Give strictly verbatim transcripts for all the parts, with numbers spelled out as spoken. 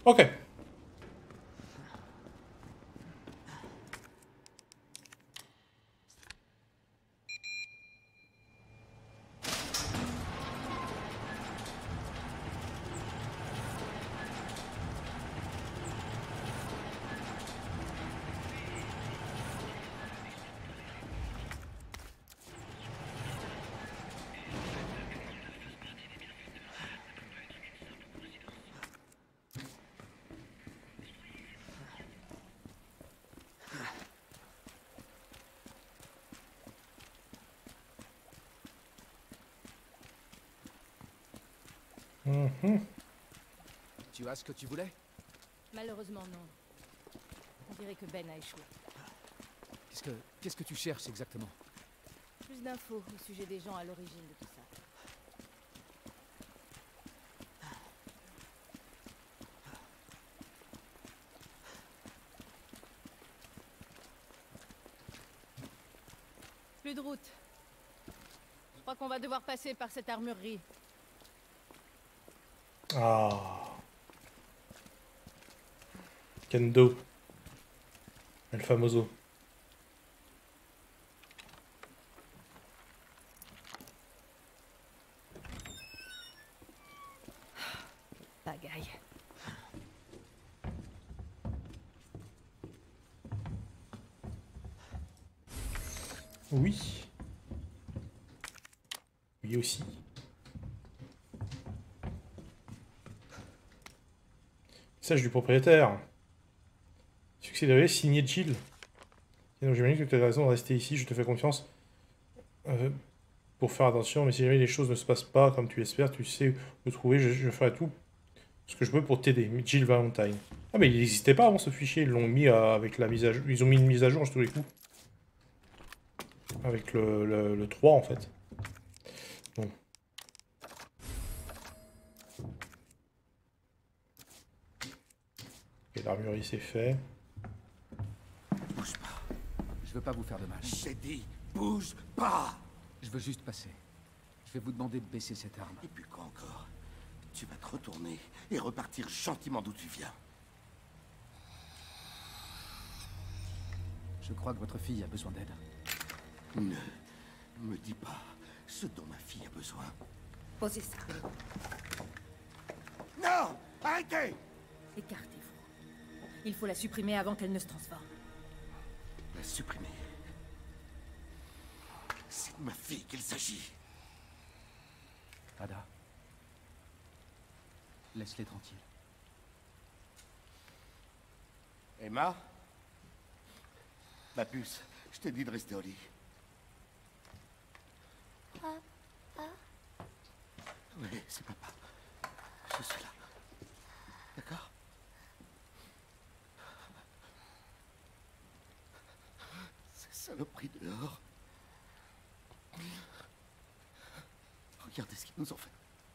Ok. Mmh. Tu as ce que tu voulais? Malheureusement non. On dirait que Ben a échoué. Qu'est-ce que... Qu'est-ce que tu cherches exactement? Plus d'infos au sujet des gens à l'origine de tout ça. Plus de route. Je crois qu'on va devoir passer par cette armurerie. Ah. Kendo. El famoso. Pagaille. Oui. Oui aussi. Message du propriétaire. Succès de signé Jill. Et donc j'imagine que tu as raison de rester ici, je te fais confiance. Euh, pour faire attention, mais si jamais les choses ne se passent pas comme tu espères, tu sais où trouver, je, je ferai tout ce que je peux pour t'aider. Jill Valentine. Ah mais il n'existait pas avant ce fichier, ils l'ont mis euh, avec la mise à jour. Ils ont mis une mise à jour à tous les coups. Avec le, le, le trois en fait. Bon. Et l'armurerie c'est fait. Bouge pas. Je veux pas vous faire de mal. J'ai dit, bouge pas! Je veux juste passer. Je vais vous demander de baisser cette arme. Et puis quoi encore? Tu vas te retourner et repartir gentiment d'où tu viens. Je crois que votre fille a besoin d'aide. Ne me dis pas ce dont ma fille a besoin. Posez ça. Non! Arrêtez! Écartez-vous. Il faut la supprimer avant qu'elle ne se transforme. La supprimer. C'est de ma fille qu'il s'agit. Ada. Laisse-les tranquilles. Emma? Ma puce, je t'ai dit de rester au lit. Papa? Oui, c'est papa. Je suis là. D'accord? Ces saloperies dehors. Regardez ce qu'ils nous ont fait.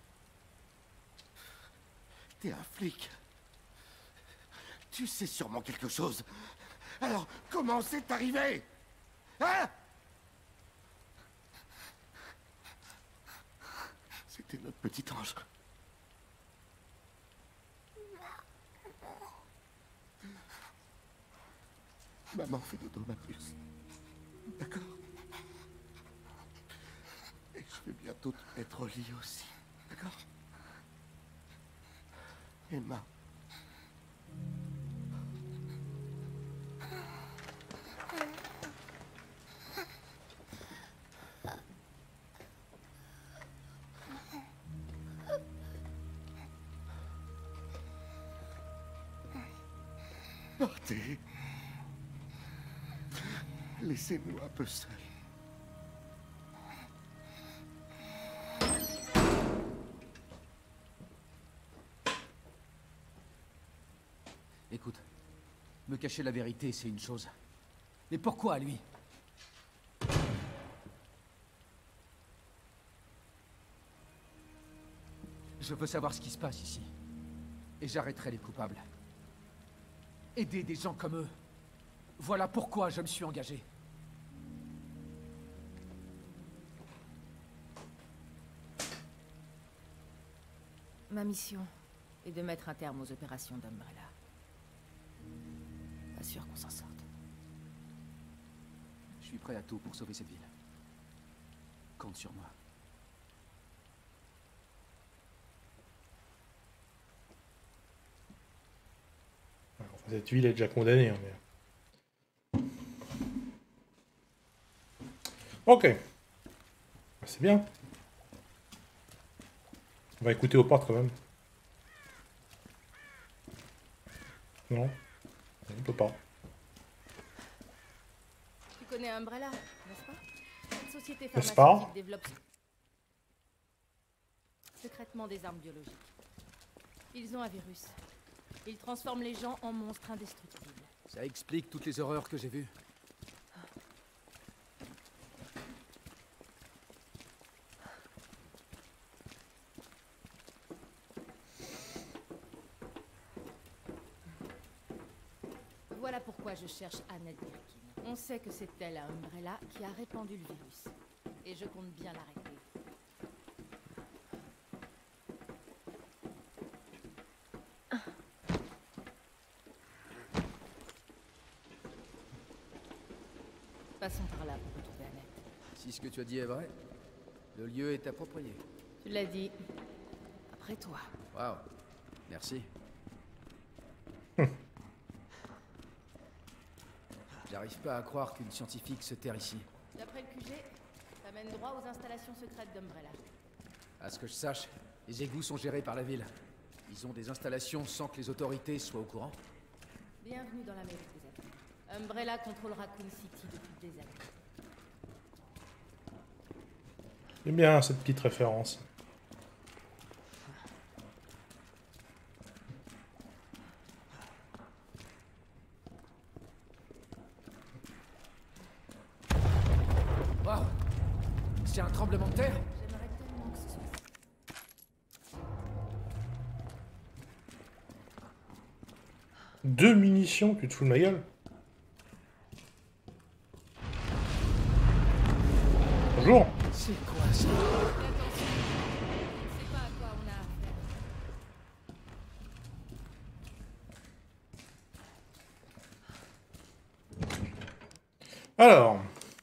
T'es un flic. Tu sais sûrement quelque chose. Alors, comment c'est arrivé? Hein? C'était notre petit ange. Maman fait dodo, ma puce. D'accord? Et je vais bientôt te mettre au lit aussi. D'accord? Emma. Partez. Laissez-nous un peu seuls. Écoute, me cacher la vérité, c'est une chose. Mais pourquoi lui? Je veux savoir ce qui se passe ici. Et j'arrêterai les coupables. Aider des gens comme eux. Voilà pourquoi je me suis engagé. Ma mission, et de mettre un terme aux opérations d'Umbrella. Pas sûr qu'on s'en sorte. Je suis prêt à tout pour sauver cette ville. Compte sur moi. Alors, cette ville est déjà condamnée. Hein, mais... Ok. C'est bien. On va écouter aux portes quand même. Non. On ne peut pas. Tu connais Umbrella, n'est-ce pas? Cette société N'est-ce pharmaceutique pas développe secrètement des armes biologiques. Ils ont un virus. Ils transforment les gens en monstres indestructibles. Ça explique toutes les horreurs que j'ai vues. Voilà pourquoi je cherche Annette Birkin. On sait que c'est elle à Umbrella qui a répandu le virus. Et je compte bien l'arrêter. Passons par là pour retrouver Annette. Si ce que tu as dit est vrai, le lieu est approprié. Tu l'as dit. Après toi. Waouh. Merci. J'arrive pas à croire qu'une scientifique se terre ici. D'après le Q G, ça mène droit aux installations secrètes d'Umbrella. À ce que je sache, les égouts sont gérés par la ville. Ils ont des installations sans que les autorités soient au courant. Bienvenue dans l'Amérique des Amis. Umbrella contrôle Raccoon City depuis des années. J'aime bien cette petite référence. Waouh. C'est un tremblement de terre? J'aimerais tellement que ce soit ça. Deux munitions, tu te fous de ma gueule? Bonjour. C'est quoi ça? Fais attention. Je ne sais pas à quoi on a affaire. Alors.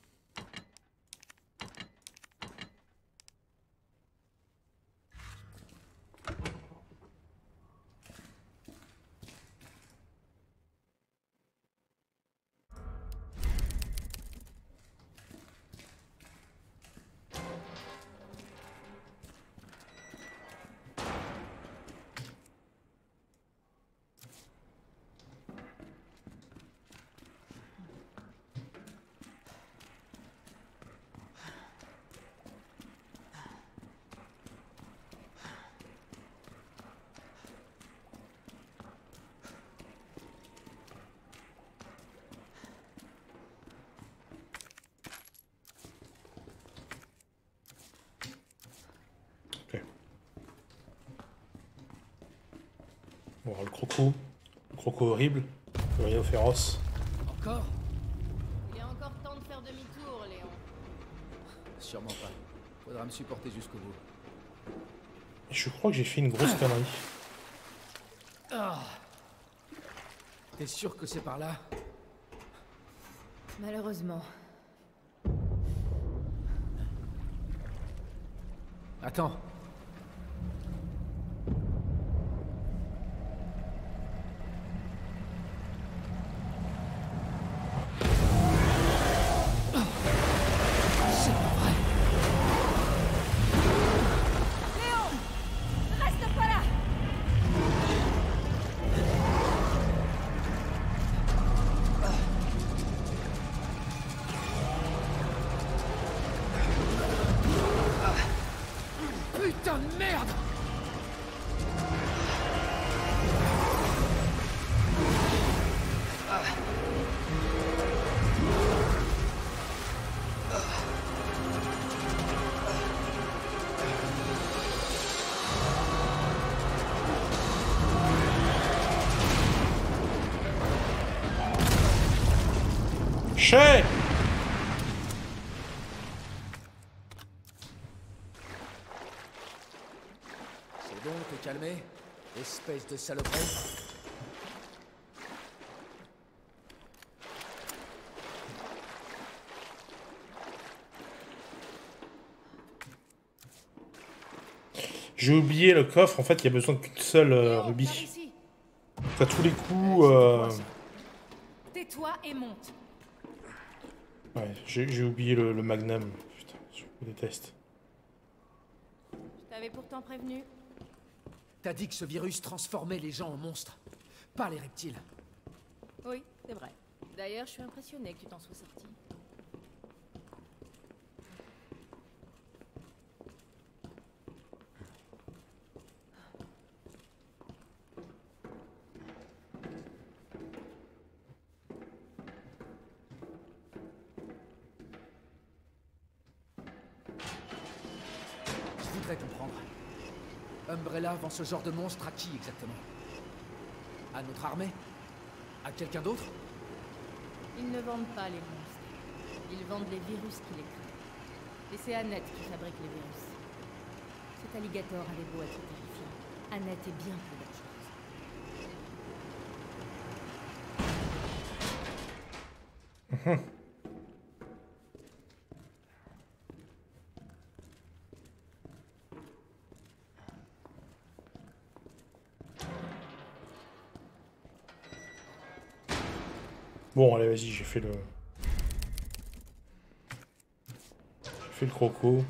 On va voir le croco. Le croco horrible. Le rhino féroce. Encore? Il est encore temps de faire demi-tour, Léon. Sûrement pas. Faudra me supporter jusqu'au bout. Et je crois que j'ai fait une grosse connerie. Ah. T'es sûr que c'est par là? Malheureusement. Attends. Reste pas là! Putain de merde! Chez C'est bon, t'es calmé? Espèce de saloperie. J'ai oublié le coffre, en fait, il y a besoin qu'une seule euh, Léon, par rubis. ici. À tous les coups... C'est Euh... quoi, ça? Tais-toi et monte. Ouais, j'ai j'ai oublié le, le magnum. Putain, je me déteste. Je t'avais pourtant prévenu. T'as dit que ce virus transformait les gens en monstres, pas les reptiles. Oui, c'est vrai. D'ailleurs, je suis impressionnée que tu t'en sois sorti. Je voudrais comprendre. Umbrella vend ce genre de monstre à qui exactement? À notre armée? À quelqu'un d'autre? Ils ne vendent pas les monstres. Ils vendent les virus qui les créent. Et c'est Annette qui fabrique les virus. Cet alligator avait beau être terrifiant. Annette est bien plus dangereuse. Bon, allez, vas-y, j'ai fait le... J'ai fait le croco.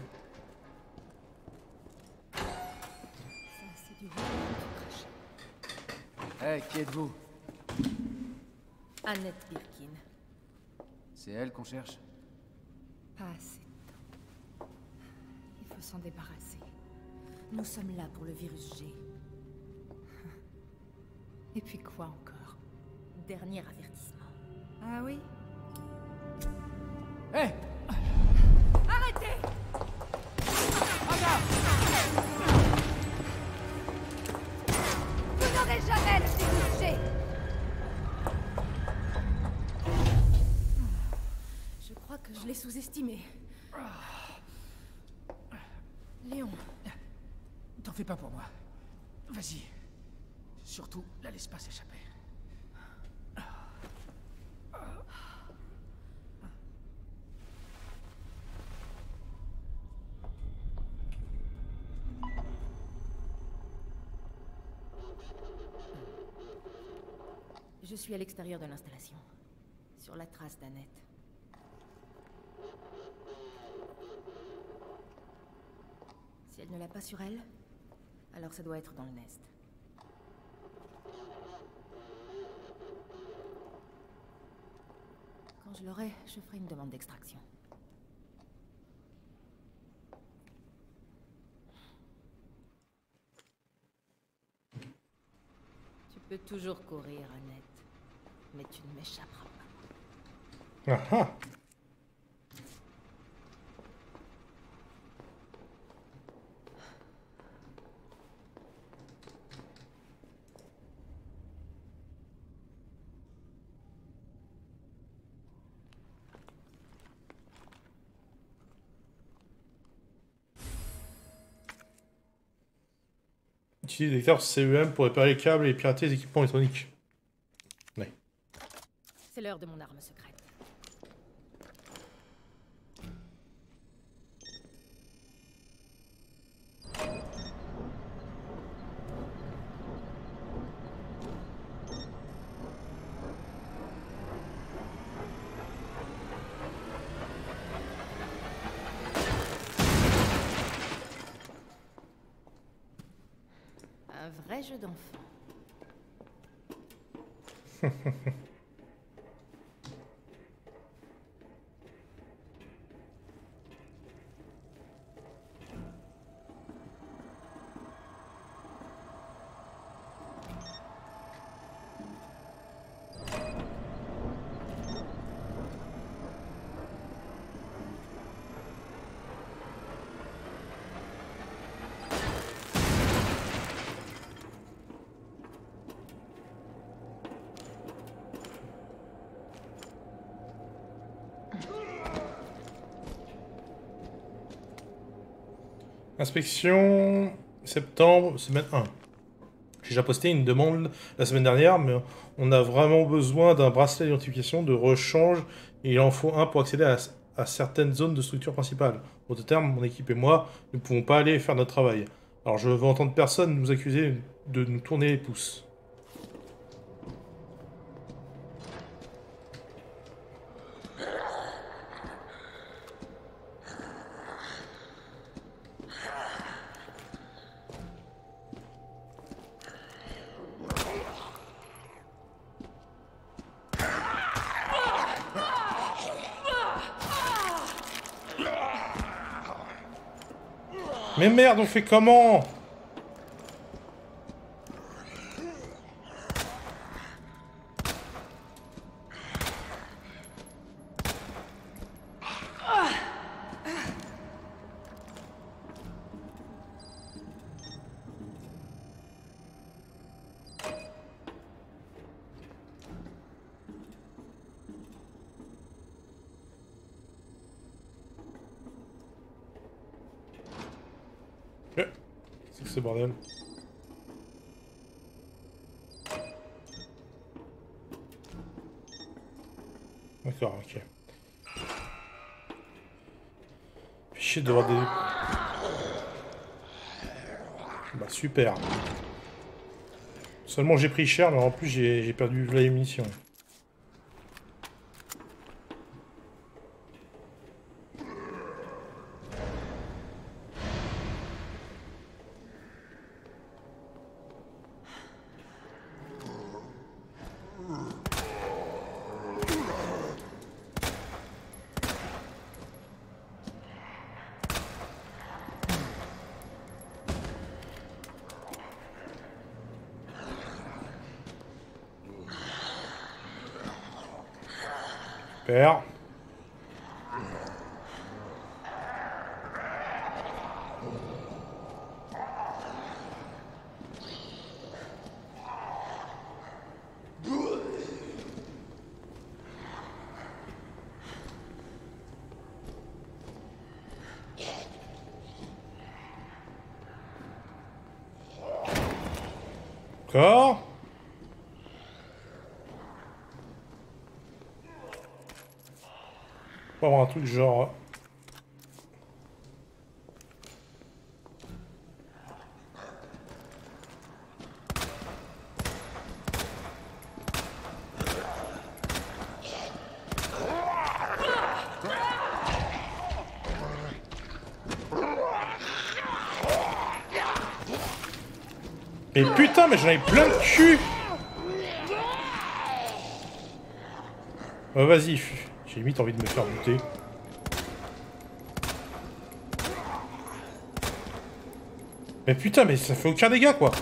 Ça, c'est du royaume du crachat. Hé, qui êtes-vous? Annette Birkin. C'est elle qu'on cherche? Pas assez de temps. Il faut s'en débarrasser. Nous sommes là pour le virus G. Et puis quoi encore? Dernier avertissement. Ah oui? Hé! Arrêtez! Vous n'aurez jamais le virus G! Je crois que je l'ai sous-estimé. Léon. T'en fais pas pour moi. Vas-y. Surtout, la laisse pas s'échapper. Je suis à l'extérieur de l'installation, sur la trace d'Annette. Si elle ne l'a pas sur elle, alors ça doit être dans le nest. Quand je l'aurai, je ferai une demande d'extraction. Tu peux toujours courir, Annette. Mais tu ne m'échapperas pas. Ah ah! Utiliser des détecteurs C E M pour réparer les câbles et pirater les équipements électroniques. Ouais. C'est l'heure de mon arme secrète. Un vrai jeu d'enfant. Inspection... septembre, semaine un. J'ai déjà posté une demande la semaine dernière, mais on a vraiment besoin d'un bracelet d'identification de rechange, et il en faut un pour accéder à, à certaines zones de structure principale. Au terme, mon équipe et moi ne pouvons pas aller faire notre travail. Alors je veux entendre personne nous accuser de nous tourner les pouces. Mais merde, on fait comment? C'est que ce bordel. D'accord, ok. Chier de devoir des... Bah super. Seulement j'ai pris cher, mais en plus j'ai perdu la munition. Super. Encore. Faut avoir un truc genre... Mais putain, mais j'en avais plein de cul. Oh, vas-y, j'ai limite envie de me faire buter. Mais putain, mais ça fait aucun dégât, quoi.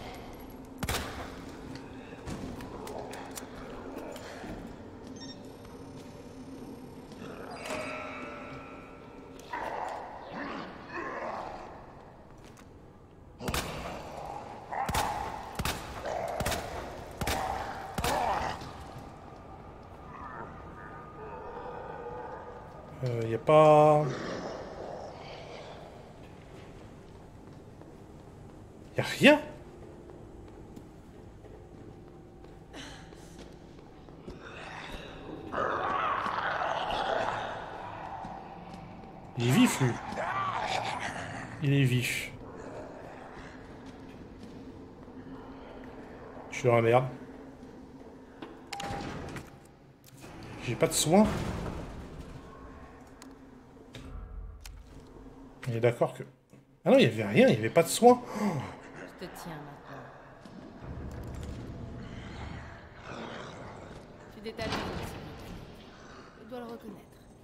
Euh, y a pas... Y a rien. Il est vif, lui. Il est vif. Je suis dans la merde. J'ai pas de soins. On est d'accord que... Ah non, il y avait rien, il y avait pas de soins. Oh. Je te tiens maintenant. Tu détales ton je dois le reconnaître.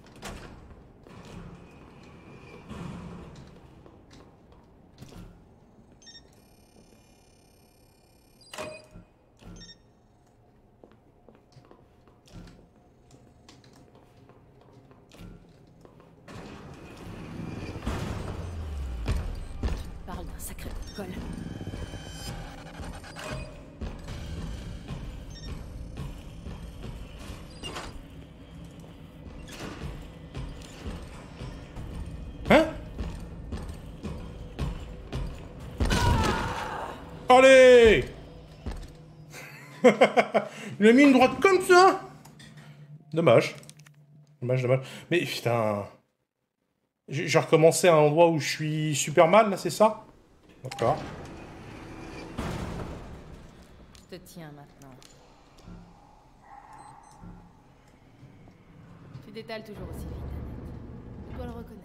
Parle d'un sacré col. Hein? Allez! Il a mis une droite comme ça. Dommage. Dommage, dommage. Mais putain... J'ai recommencé à un endroit où je suis super mal, là, c'est ça? D'accord. Je te tiens maintenant. Tu détales toujours aussi vite, Annette. Tu dois le reconnaître.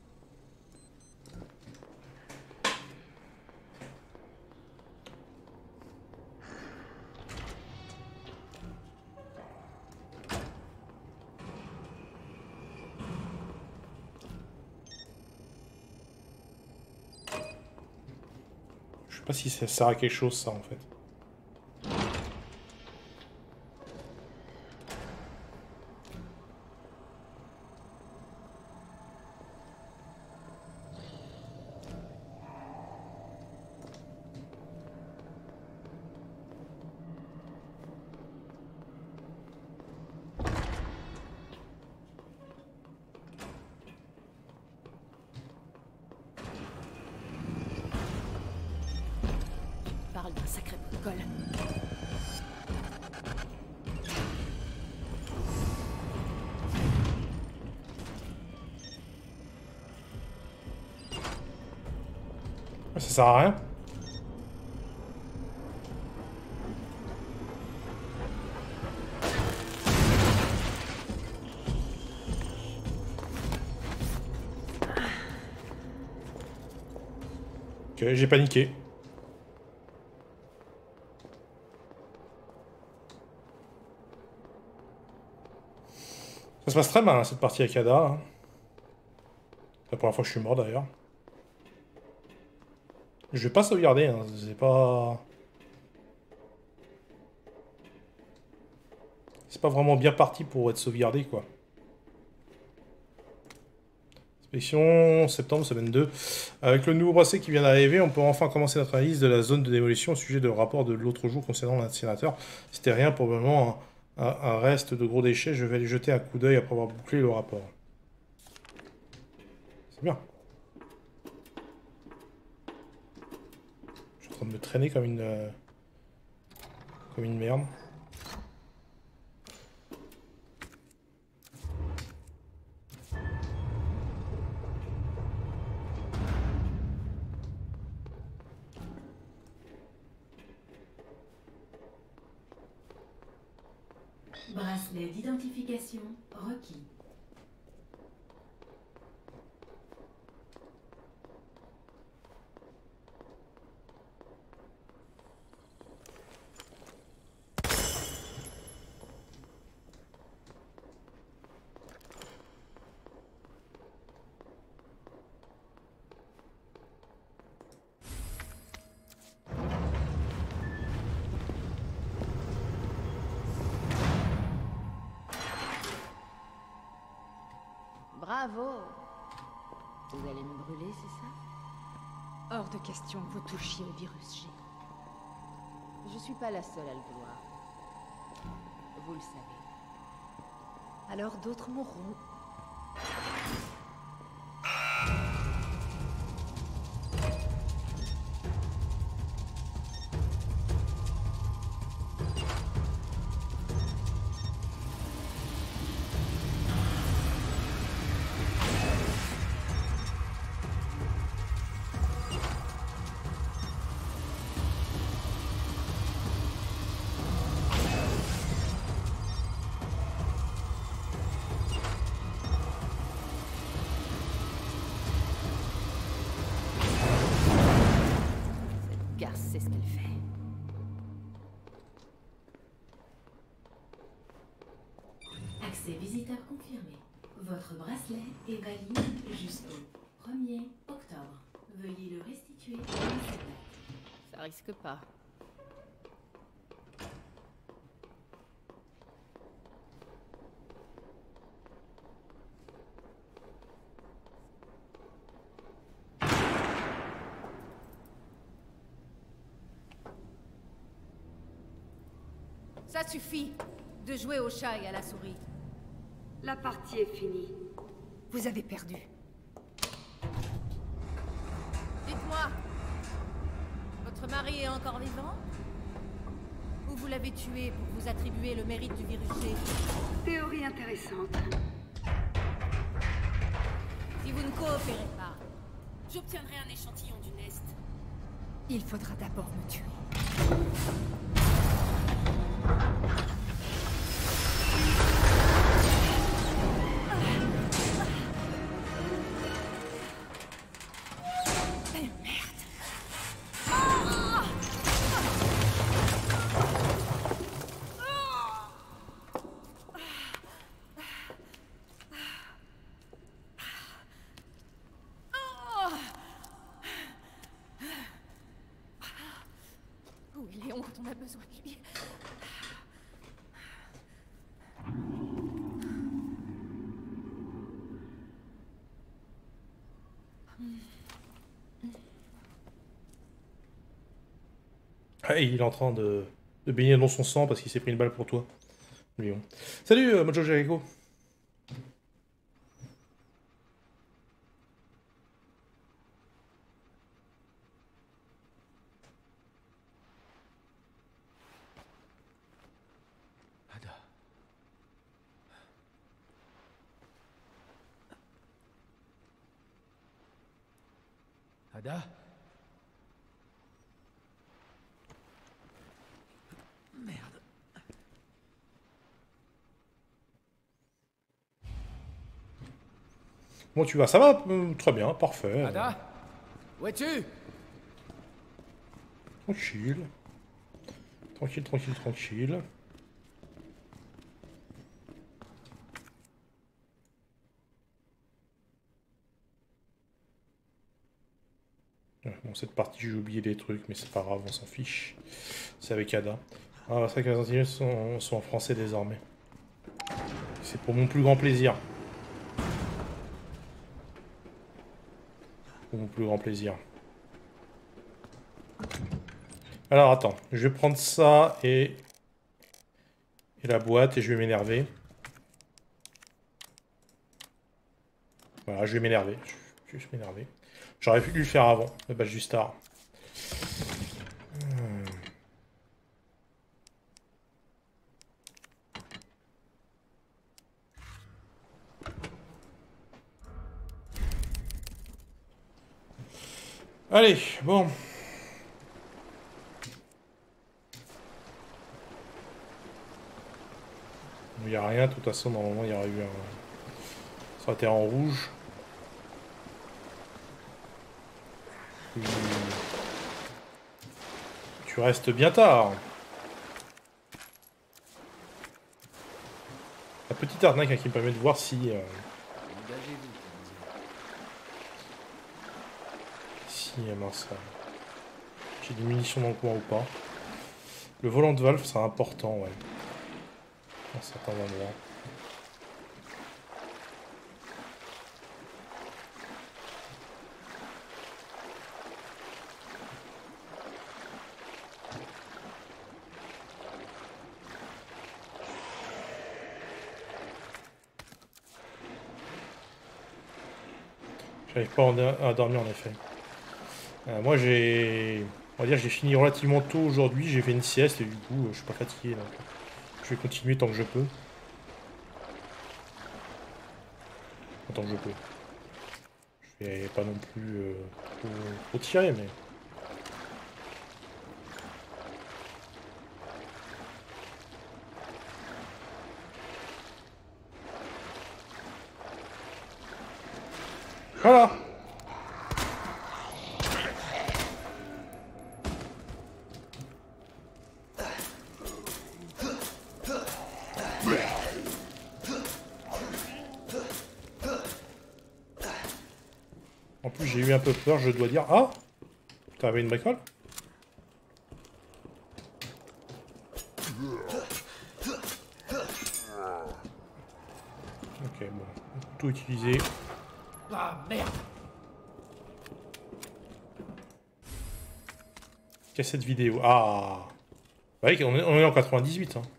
Je sais pas si ça sert à quelque chose, ça, en fait. Parle d'un sacré protocole. Ça sert à rien. Ok, j'ai paniqué. Ça se passe très mal, hein, cette partie Akada. Hein. C'est la première fois que je suis mort, d'ailleurs. Je vais pas sauvegarder, hein. C'est pas... C'est pas vraiment bien parti pour être sauvegardé, quoi. Inspection, septembre, semaine deux. Avec le nouveau bracelet qui vient d'arriver, on peut enfin commencer notre analyse de la zone de démolition au sujet de rapport de l'autre jour concernant l'incinérateur. C'était rien, probablement un, un, un reste de gros déchets. Je vais aller jeter un coup d'œil après avoir bouclé le rapport. C'est bien. Je suis en train de me traîner comme une... Euh, comme une merde. Bracelet d'identification requis. Bravo! Vous allez me brûler, c'est ça? Hors de question que vous touchiez au virus G. Je suis pas la seule à le vouloir. Vous le savez. Alors d'autres mourront. C'est ce qu'elle fait. Accès visiteur confirmé. Votre bracelet est valide jusqu'au premier octobre. Veuillez le restituer à cette date. Ça risque pas. Ça suffit de jouer au chat et à la souris. La partie est finie. Vous avez perdu. Dites-moi, votre mari est encore vivant? Ou vous l'avez avez tué pour vous attribuer le mérite du virus G. Théorie intéressante. Si vous ne coopérez pas, j'obtiendrai un échantillon du Nest. Il faudra d'abord me tuer. Où est Léon quand on a besoin de lui? Ah, et il est en train de, de baigner dans son sang parce qu'il s'est pris une balle pour toi, Léon. Salut, euh, Mojo Jericho. Ada. Ada? Merde. Bon, tu vas, ça va euh, très bien, parfait. Ada? Où es-tu? Tranquille. Tranquille, tranquille, tranquille. Ouais, bon, cette partie, j'ai oublié des trucs, mais c'est pas grave, on s'en fiche. C'est avec Ada. Ah, c'est vrai que les Antilles sont, sont en français désormais. C'est pour mon plus grand plaisir. Pour mon plus grand plaisir. Alors, attends. Je vais prendre ça et... Et la boîte, et je vais m'énerver. Voilà, je vais m'énerver. Je vais juste m'énerver. J'aurais pu le faire avant, le badge du star. Hmm. Allez, bon. Il n'y a rien, de toute façon, normalement, il y aurait eu un... Ça aurait été en rouge. Tu... tu restes bien tard. La petite arnaque hein, qui me permet de voir si... Euh... Si, euh, mince. euh, J'ai des munitions dans le coin ou pas. Le volant de valve, c'est important, ouais. À certains endroits. J'arrive pas à dormir en effet. Euh, moi j'ai... On va dire j'ai fini relativement tôt aujourd'hui, j'ai fait une sieste et du coup je suis pas fatigué donc je vais continuer tant que je peux. Tant que je peux. Je vais pas non plus euh, trop, trop tirer mais... Voilà. En plus j'ai eu un peu peur, je dois dire. Ah, t'avais une bricole? Ok, bon. Tout utilisé. Ah merde! Cassette vidéo. Ah! Ouais, on est, on est en quatre-vingt-dix-huit. Hein.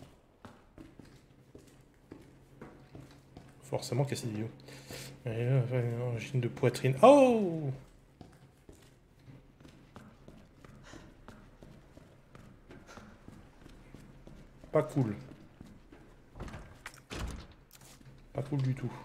Forcément cassette vidéo. Origine de poitrine. Oh! Pas cool. Pas cool du tout.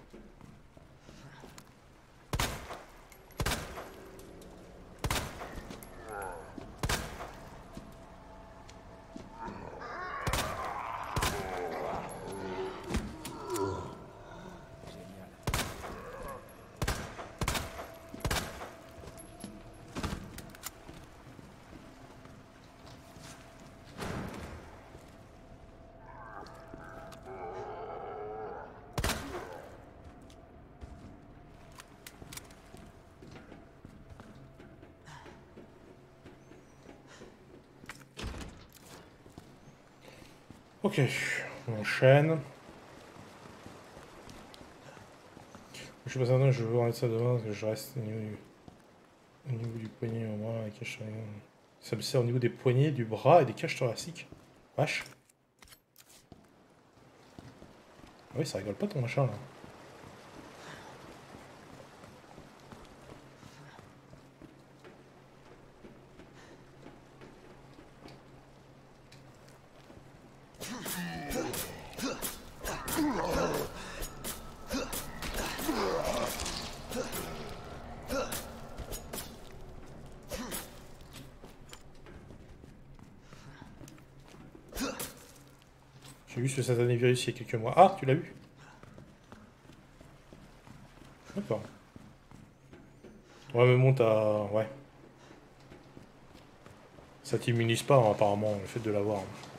Ok, on enchaîne. Je suis pas certain que je veux arrêter ça demain parce que je reste au niveau du, au niveau du poignet au moins, la cage thoracique. Ça me sert au niveau des poignets, du bras et des cages thoraciques. Vache. Ah oui, ça rigole pas ton machin là. J'ai vu ce satané virus il y a quelques mois. Ah, tu l'as vu? D'accord. Ouais, mais bon, t'as... Ouais. Ça t'immunise pas, hein, apparemment, le fait de l'avoir.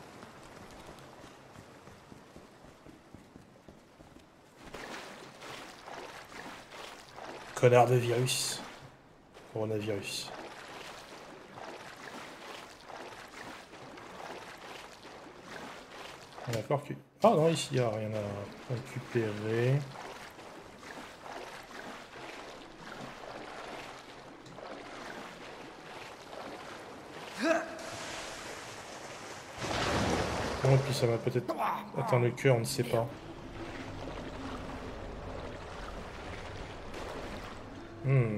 Connard de virus. Coronavirus. D'accord que... Ah non, ici, il n'y a rien à récupérer. Bon, et puis ça va peut-être atteindre le cœur, on ne sait pas. Hmm.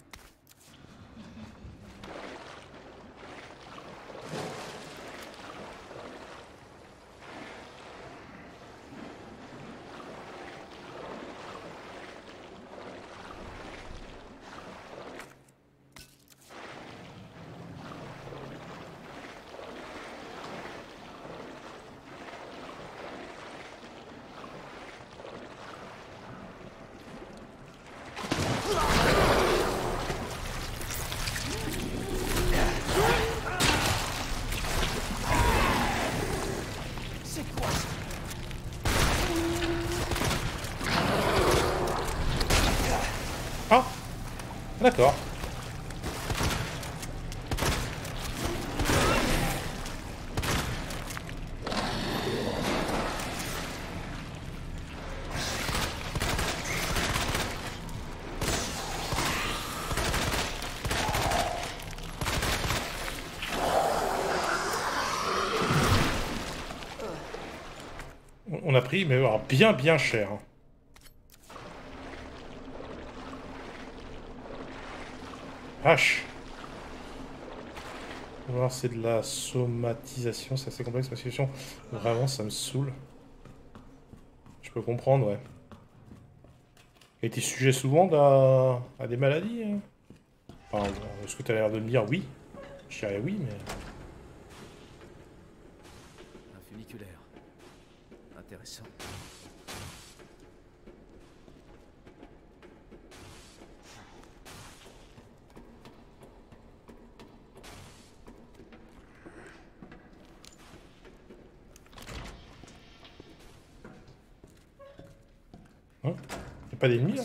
Ah, d'accord. On a pris, mais alors, bien bien cher. Vache. On va voir, c'est de la somatisation, c'est assez complexe ma situation. Vraiment, ça me saoule. Je peux comprendre, ouais. Et t'es sujet souvent à, à des maladies hein. Enfin, est-ce que t'as l'air de me dire oui? Je dirais oui, mais... Un funiculaire. Intéressant. Hein? Y'a pas d'ennemis là?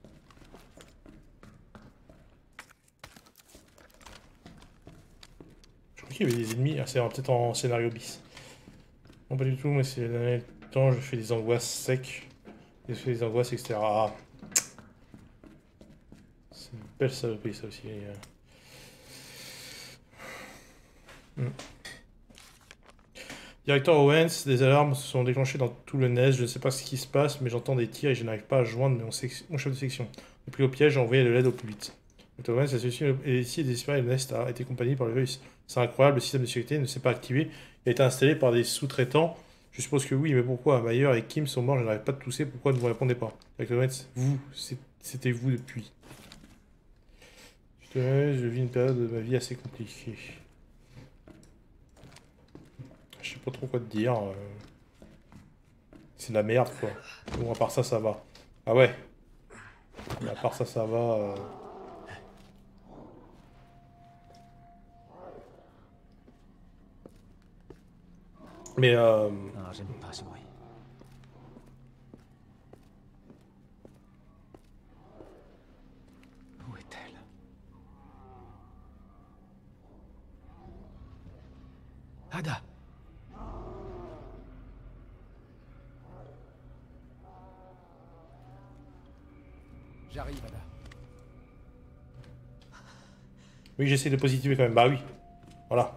Je crois qu'il y avait des ennemis, ah, c'est peut-être en scénario bis. Non pas du tout, mais c'est le temps je fais des angoisses secs. Je fais des angoisses, et cetera. Ah. C'est une belle saloperie ça aussi. Hmm. Directeur Owens, des alarmes se sont déclenchées dans tout le Nest. Je ne sais pas ce qui se passe, mais j'entends des tirs et je n'arrive pas à joindre mon, mon chef de section. Depuis au piège, j'ai envoyé de l'aide au plus vite. Directeur Owens, la solution est ici désespérée. Le Nest a été accompagné par le virus. C'est incroyable, le système de sécurité ne s'est pas activé. Il a été installé par des sous-traitants Je suppose que oui, mais pourquoi? Mayer et Kim sont morts, je n'arrête pas de tousser, pourquoi ne vous répondez pas? Avec le net, vous, c'était vous depuis. Je, je vis une période de ma vie assez compliquée. Je sais pas trop quoi te dire. Euh... C'est de la merde, quoi. Bon, à part ça, ça va. Ah ouais. Mais à part ça, ça va. Euh... Mais euh... Ah, j'aime pas ce bruit. Où est-elle? Ada! J'arrive, Ada. Oui, j'essaie de positiver quand même. Bah oui. Voilà.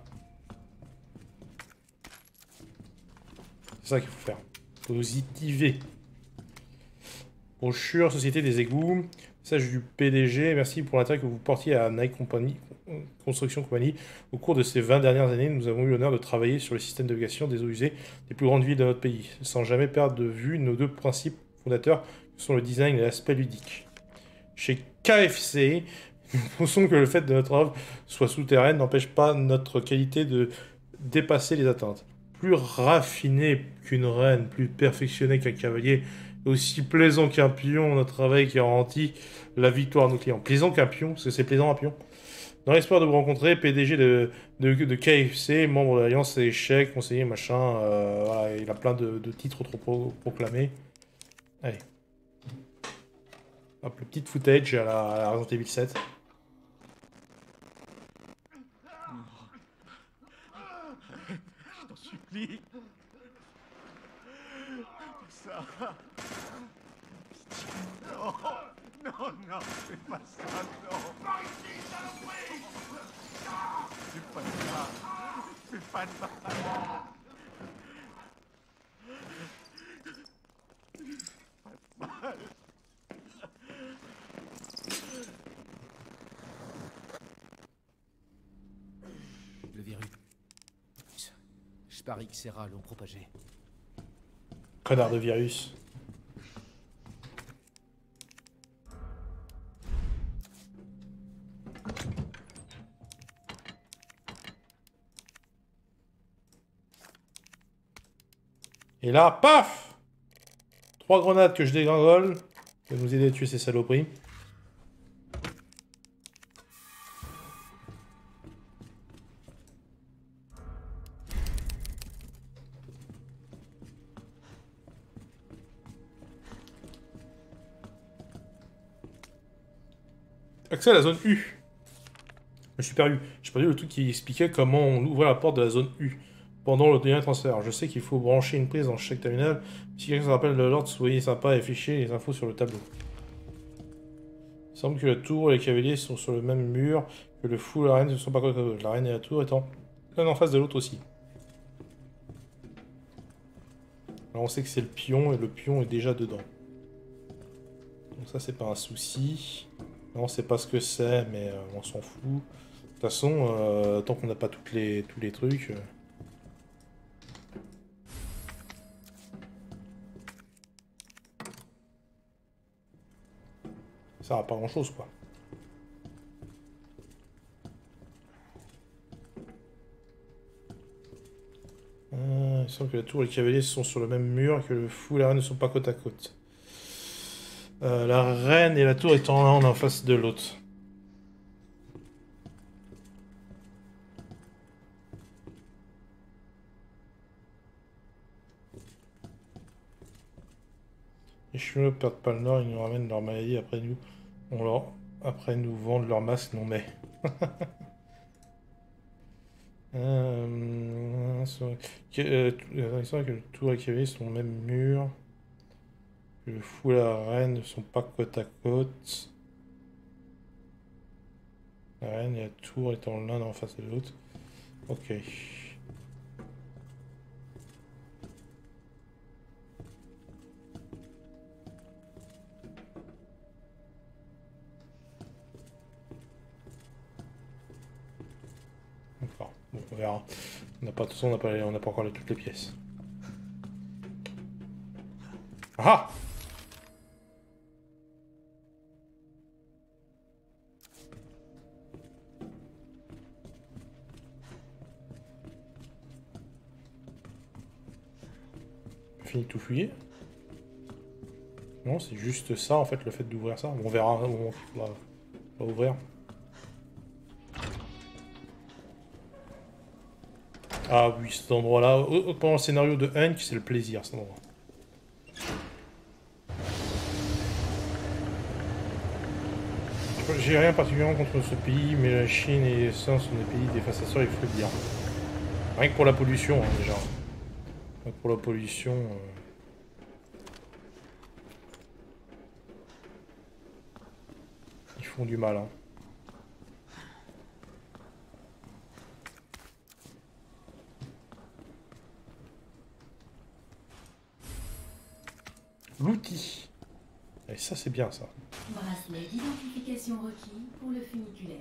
C'est ça qu'il faut faire. Positiver. Brochure, Société des égouts. Message du P D G. Merci pour l'intérêt que vous portiez à Nike Company, Construction Company. Au cours de ces vingt dernières années, nous avons eu l'honneur de travailler sur le système de navigation des eaux usées des plus grandes villes de notre pays, sans jamais perdre de vue nos deux principes fondateurs, que sont le design et l'aspect ludique. Chez K F C, nous pensons que le fait que notre œuvre soit souterraine n'empêche pas notre qualité de dépasser les attentes. Plus raffiné qu'une reine, plus perfectionné qu'un cavalier, aussi plaisant qu'un pion, notre travail qui garantit la victoire à nos clients. Plaisant qu'un pion, parce que c'est plaisant un pion. Dans l'espoir de vous rencontrer, P D G de, de, de K F C, membre de l'Alliance échecs, conseiller, machin, euh, voilà, il a plein de, de titres trop pro proclamés. Allez. Hop, le petit footage à la, à la Resident Evil sept. Je t'en supplie. Ça. Non, non, non, fais pas ça, non. Par ici, saloperie. Fais pas ça. Fais pas de mal. Pas de mal. Le virus. Je parie que Serra l'ont propagé. Connard de virus. Et là, paf! Trois grenades que je dégringole. Ça va nous aider à tuer ces saloperies. Accès à la zone U. Je me suis perdu. J'ai perdu le truc qui expliquait comment on ouvre la porte de la zone U pendant le dernier transfert. Je sais qu'il faut brancher une prise dans chaque terminal. Si quelqu'un se rappelle de l'ordre, soyez sympa et affichez les infos sur le tableau. Il semble que la tour et les cavaliers sont sur le même mur, que le fou et la reine ne sont pas côte à côte. La reine et la tour étant l'un en face de l'autre aussi. Alors on sait que c'est le pion et le pion est déjà dedans. Donc ça c'est pas un souci. Non, on sait pas ce que c'est, mais euh, on s'en fout. De toute façon, euh, tant qu'on n'a pas toutes les, tous les trucs... Euh... ça sert à pas grand chose, quoi. Euh, il semble que la tour et les cavaliers sont sur le même mur et que le fou et la reine ne sont pas côte à côte. Euh, la reine et la tour étant l'un en face de l'autre. Les cheveux ne perdent pas le nord, ils nous ramènent leur maladie après nous. On leur... Après nous vendent leur masque non mais. euh... que, euh, il semble que le tour et les cavaliers sont au même mur. Le fou et la reine ne sont pas côte à côte. La reine et la tour étant l'un en face de l'autre. Ok. D'accord. Bon, on verra. On n'a pas, de toute façon, on n'a pas, on n'a pas encore toutes les pièces. Ah! Fini de tout fouiller? Non, c'est juste ça en fait, le fait d'ouvrir ça. On verra où on va, on va ouvrir. Ah oui, cet endroit-là, pendant le scénario de Hunk, c'est le plaisir cet endroit. J'ai rien particulièrement contre ce pays, mais la Chine et les États sont des pays dévastateurs, il faut le dire. Rien que pour la pollution, hein, déjà. Rien que pour la pollution... Euh... Ils font du mal, hein. L'outil. Et ça, c'est bien, ça. Bracelet d'identification requis pour le funiculaire.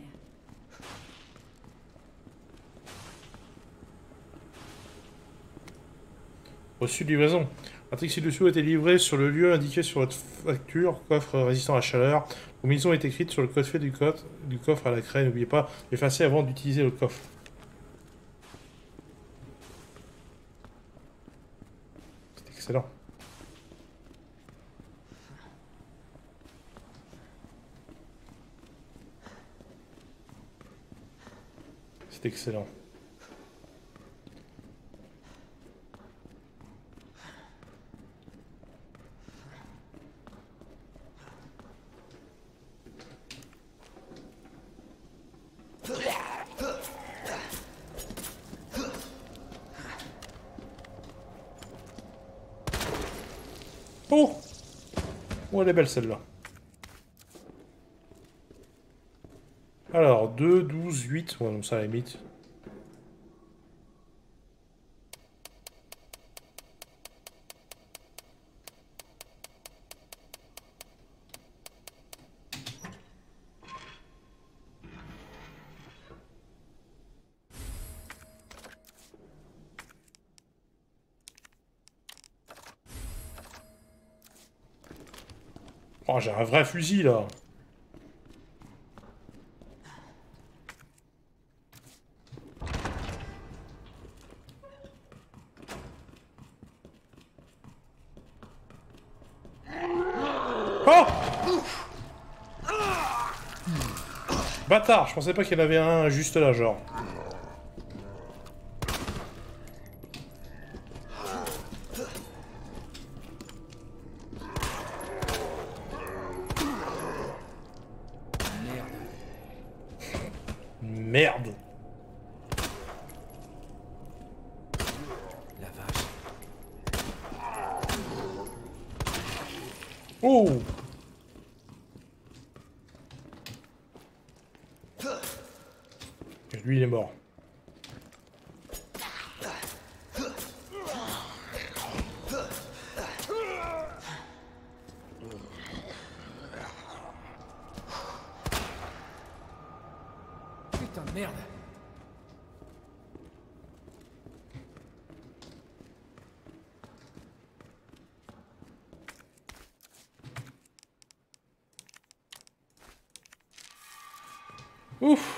Reçu de livraison. Un texte ci-dessous a été livré sur le lieu indiqué sur votre facture. Coffre résistant à la chaleur. Combinaison est écrite sur le code fait du, code, du coffre à la craie. N'oubliez pas d'effacer avant d'utiliser le coffre. C'est excellent. C'est excellent. Oh! Oh, elle est belle celle-là. Alors, deux, douze, huit. Ouais, donc ça à la limite. Oh, j'ai un vrai fusil là. Oh! Bâtard, je pensais pas qu'il y en avait un juste là, genre. Merde. La vache. Oh! Et lui, il est mort. Putain de merde. Ouf!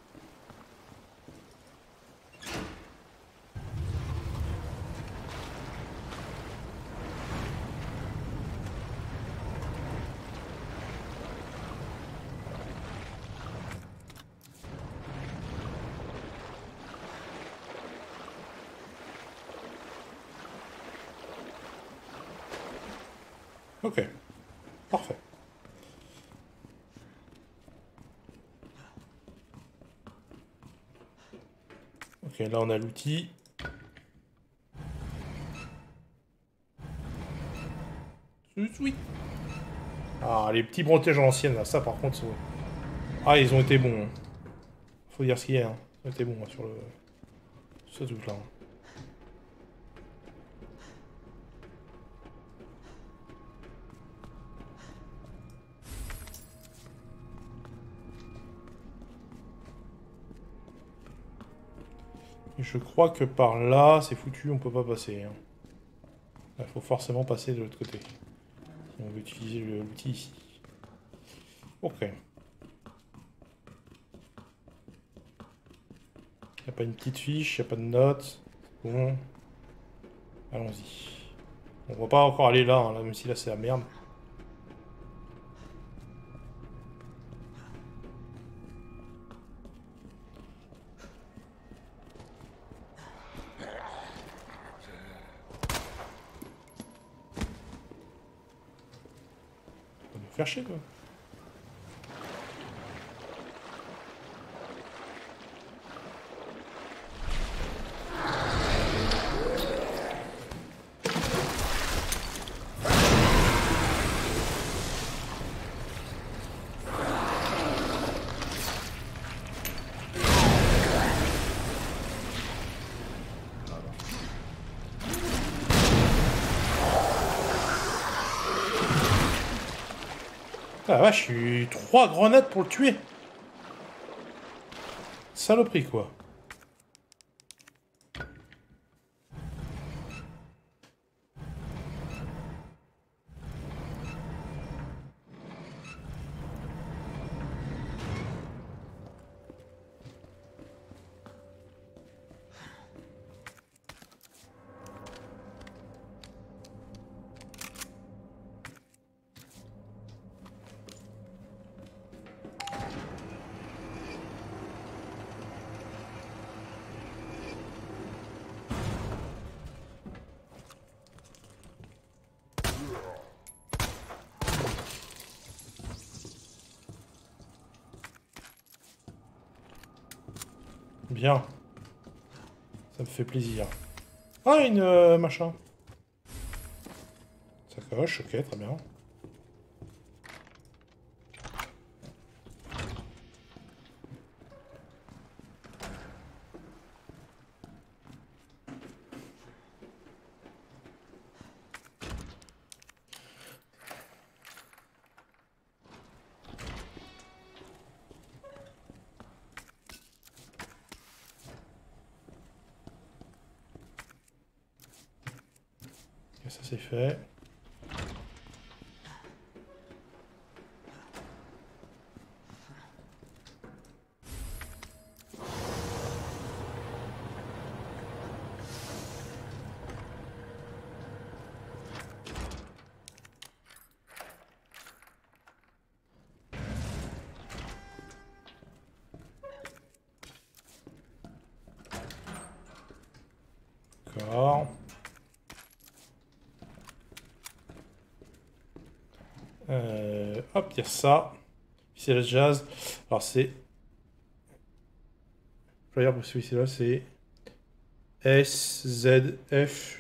Ok. Parfait. Ok, là on a l'outil. Oui. Ah, les petits bretèges à l'ancienne, là, ça par contre, c'est... Ah, ils ont été bons. Hein. Faut dire ce qu'il y a. Hein. Ils ont été bons hein, sur le... Ce truc-là. Hein. Et je crois que par là, c'est foutu, on peut pas passer. Hein. Il faut forcément passer de l'autre côté. Si on veut utiliser l'outil ici. Ok. Il n'y a pas une petite fiche, il n'y a pas de notes. Bon. Allons-y. On va pas encore aller là, hein, là, même si là c'est la merde. On va nous faire chier, quoi. Ah la vache, j'ai eu trois grenades pour le tuer. Saloperie, quoi. Bien. Ça me fait plaisir. Ah, une euh, machin. Sacoche, ok, très bien. Et ça c'est fait. D'accord. Euh, hop, il y a ça. C'est le jazz. Alors c'est... Flyer pour celui-ci là, c'est... S, Z, F.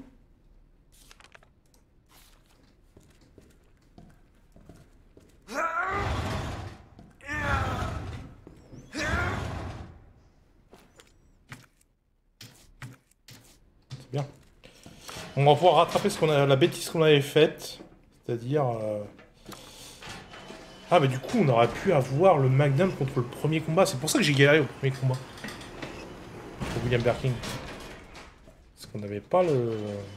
C'est bien. On va pouvoir rattraper ce qu'on a, la bêtise qu'on avait faite. C'est-à-dire... Euh... Ah mais du coup on aurait pu avoir le Magnum contre le premier combat. C'est pour ça que j'ai galéré au premier combat. Pour William Birkin. Parce qu'on n'avait pas le...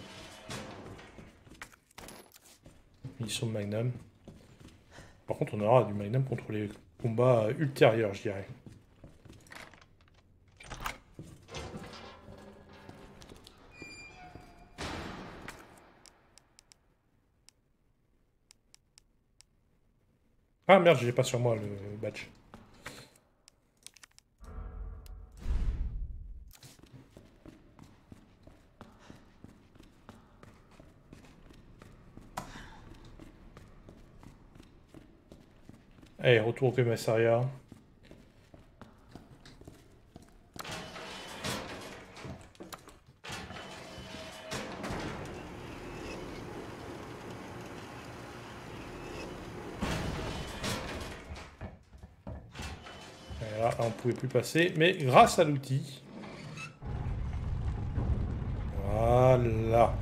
munition de Magnum. Par contre on aura du Magnum contre les combats ultérieurs, je dirais. Ah merde, je l'ai pas sur moi le badge. Allez, retour au commissariat. Et là, on ne pouvait plus passer, mais grâce à l'outil. Voilà.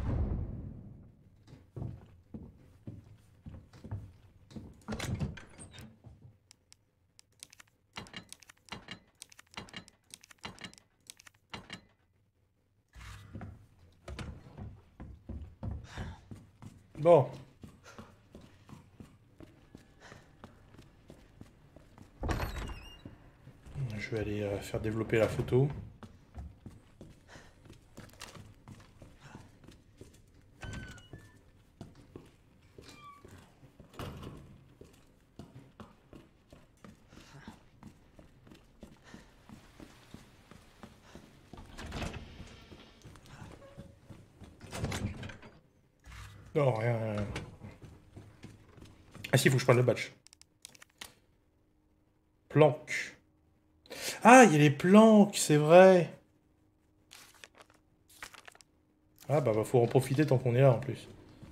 Bon. Je vais aller euh, faire développer la photo. Non, rien, rien. Ah si, il faut que je prenne le badge. Planque. Ah, il y a les planques, c'est vrai. Ah bah, bah faut en profiter tant qu'on est là en plus.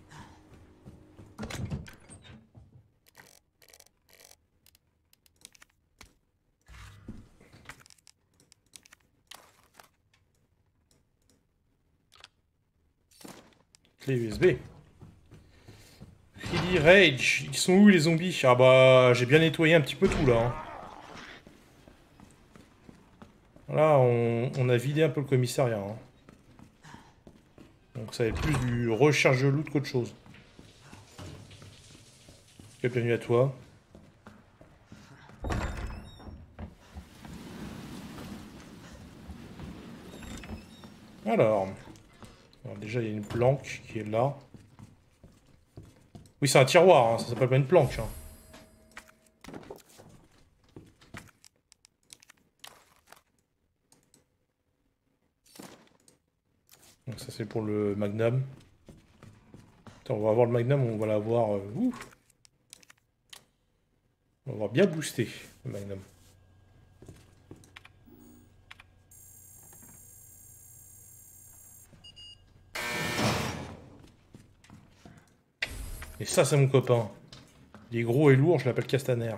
Clé U S B. Really Rage. Ils sont où les zombies? Ah bah, j'ai bien nettoyé un petit peu tout là. Hein. Là, on, on a vidé un peu le commissariat. Hein. Donc ça va être plus du recherche de loot qu'autre chose. Bienvenue à toi. Alors. Alors déjà, il y a une planque qui est là. Oui, c'est un tiroir, hein, ça s'appelle pas une planque. Hein. Donc ça, c'est pour le Magnum. Attends, on va avoir le Magnum, on va l'avoir... Euh, ouf. On va avoir bien boosté, le Magnum. Et ça, c'est mon copain. Il est gros et lourd, je l'appelle Castaner.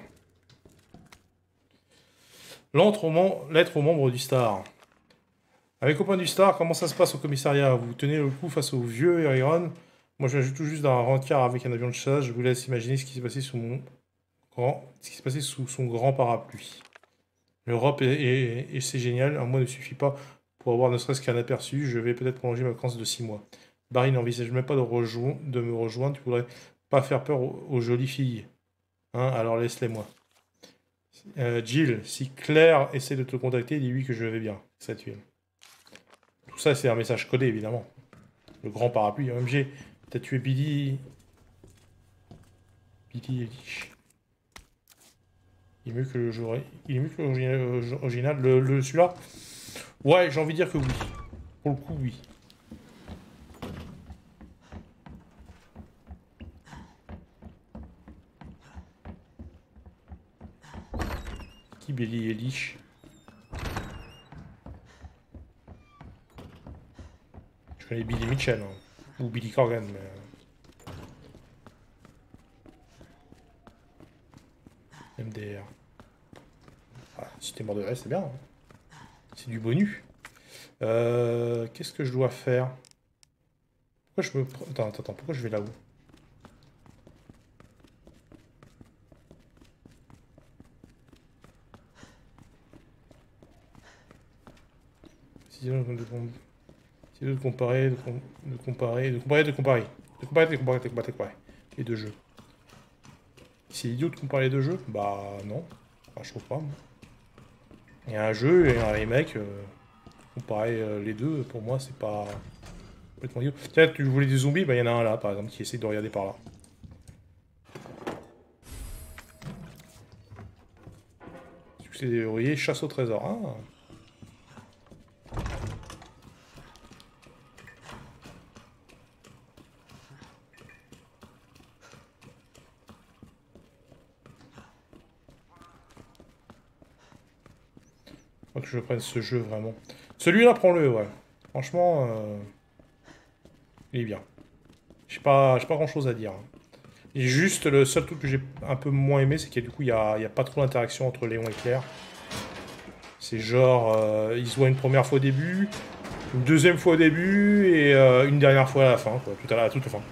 Lettre aux, mem lettre aux membres du Star. Avec copain du Star, comment ça se passe au commissariat? Vous tenez le coup face au vieux Iron. Moi, je viens tout juste d'un rencard avec un avion de chasse. Je vous laisse imaginer ce qui s'est passé sous mon grand, ce qui s'est passé sous son grand parapluie. L'Europe est, est, est c'est génial. Un mois ne suffit pas pour avoir ne serait-ce qu'un aperçu. Je vais peut-être prolonger ma vacances de six mois. Barry n'envisage même pas de, de me rejoindre. Tu voudrais pas faire peur aux, aux jolies filles. Hein, alors laisse-les moi. Euh, Jill, si Claire essaie de te contacter, dis-lui que je vais bien. Ça tue. Tout ça, c'est un message codé, évidemment. Le grand parapluie. O M G, t'as tué Billy. Billy Eilish. Il est mieux que le jeu. Il est mieux que l'original. Le, le celui-là. Ouais, j'ai envie de dire que oui. Pour le coup, oui. Qui Billy Eilish? Je connais Billy Mitchell, hein. Ou Billy Corgan, mais... M D R. Ah, si t'es mort de reste, c'est bien. Hein. C'est du bonus. Euh, Qu'est-ce que je dois faire? Pourquoi je me... Attends, attends, attends, pourquoi je vais là-haut? Si de comparer, de, com de comparer, de comparer, de comparer, de comparer, de comparer, de comparer, de comparer, les deux jeux. C'est idiot de comparer les deux jeux? Bah non, enfin, je trouve pas. Moi. Il y a un jeu et un remake, euh, comparer euh, les deux, pour moi, c'est pas complètement idiot. Tiens, tu voulais des zombies, bah il y en a un là, par exemple, qui essaie de regarder par là. Succès des verrouillés, chasse au trésor. Ah. Faut que je prenne ce jeu vraiment. Celui-là, prends-le, ouais. Franchement, euh... il est bien. J'ai pas, j'ai pas grand-chose à dire. Et juste, le seul truc que j'ai un peu moins aimé, c'est qu'il y a du coup, il y a, il y a pas trop d'interaction entre Léon et Claire. C'est genre, euh, ils se voient une première fois au début, une deuxième fois au début, et euh, une dernière fois à la fin, quoi. Tout à la toute fin.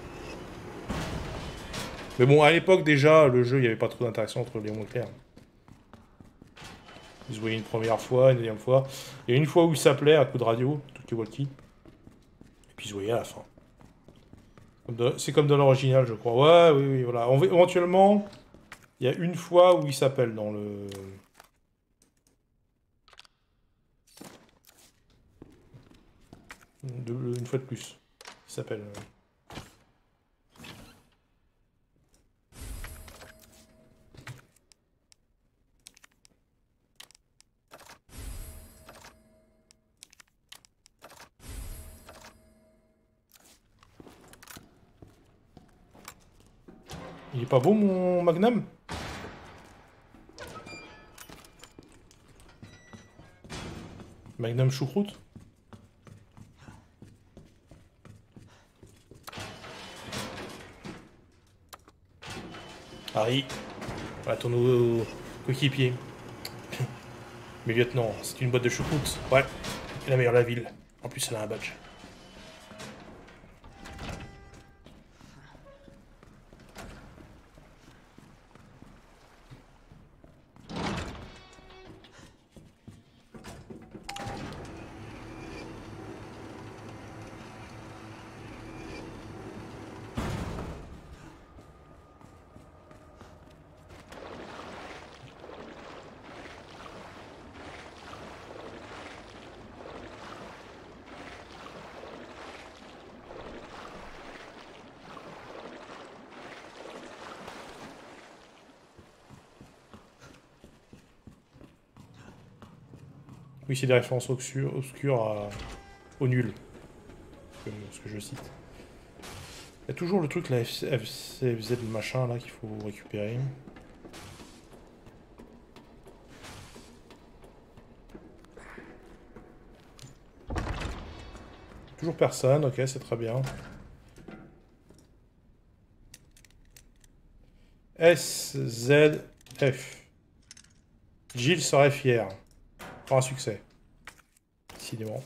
Mais bon, à l'époque, déjà, le jeu, il n'y avait pas trop d'interaction entre Léon et Claire. Ils se voyaient une première fois, une deuxième fois. Il y a une fois où ils s'appelaient à coup de radio, tout walkie. Et puis ils se voyaient à la fin. C'est comme dans l'original, je crois. Ouais, oui, oui, voilà. On, éventuellement, il y a une fois où il s'appelle dans le... De, une fois de plus. Il s'appelle... Il est pas beau mon Magnum? Magnum choucroute? Harry, voilà ton nouveau coéquipier. Mais lieutenant, c'est une boîte de choucroute. Ouais, c'est la meilleure de la ville. En plus, elle a un badge. Oui, c'est des références obscures, obscures à... au nul. Ce que je cite. Il y a toujours le truc, la F C F Z machin là qu'il faut récupérer. Toujours personne, ok, c'est très bien. S Z F. Gilles serait fier. Pour un succès. Décidément.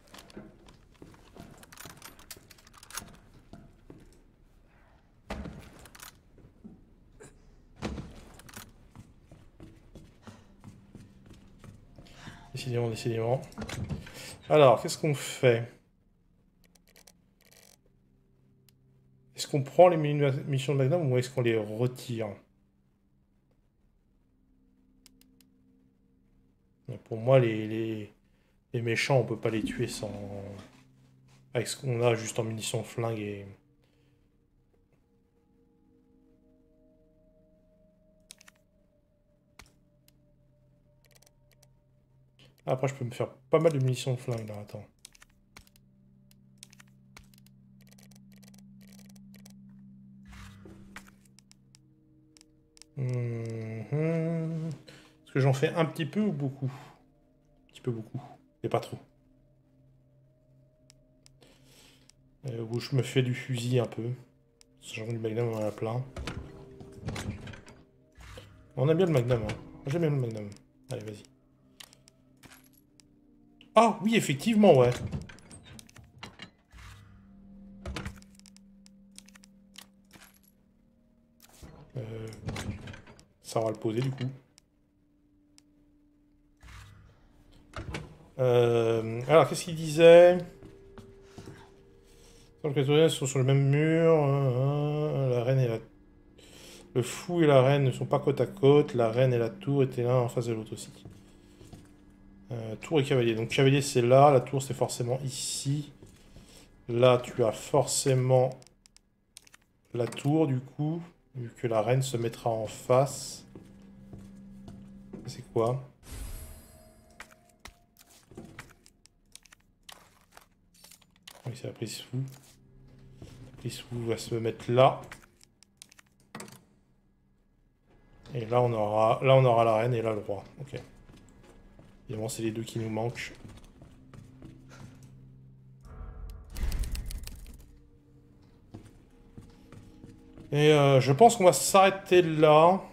Décidément, décidément. Alors, qu'est-ce qu'on fait? Est-ce qu'on prend les missions de Magnum ou est-ce qu'on les retire? Pour moi, les, les, les méchants, on peut pas les tuer sans... avec ce qu'on a juste en munitions de flingue et... Après, je peux me faire pas mal de munitions de flingue, là, attends. Mmh. Est-ce que j'en fais un petit peu ou beaucoup? Un petit peu beaucoup, et pas trop. Euh, où je me fais du fusil un peu. J'en ai du Magnum, on en a plein. On aime bien le Magnum, hein. J'aime bien le Magnum. Allez, vas-y. Ah, oui, effectivement, ouais. Euh, ça va le poser, du coup. Euh, alors, qu'est-ce qu'il disait? Les cathédrales sont sur le même mur. Hein, la reine et la... Le fou et la reine ne sont pas côte à côte. La reine et la tour étaient l'un en face de l'autre aussi. Euh, tour et cavalier. Donc cavalier c'est là, la tour c'est forcément ici. Là tu as forcément la tour du coup, vu que la reine se mettra en face. C'est quoi? Oui, c'est la prise fou. La prise fou va se mettre là. Et là on aura, là on aura la reine et là le roi. Ok. Évidemment, c'est les deux qui nous manquent. Et euh, je pense qu'on va s'arrêter là.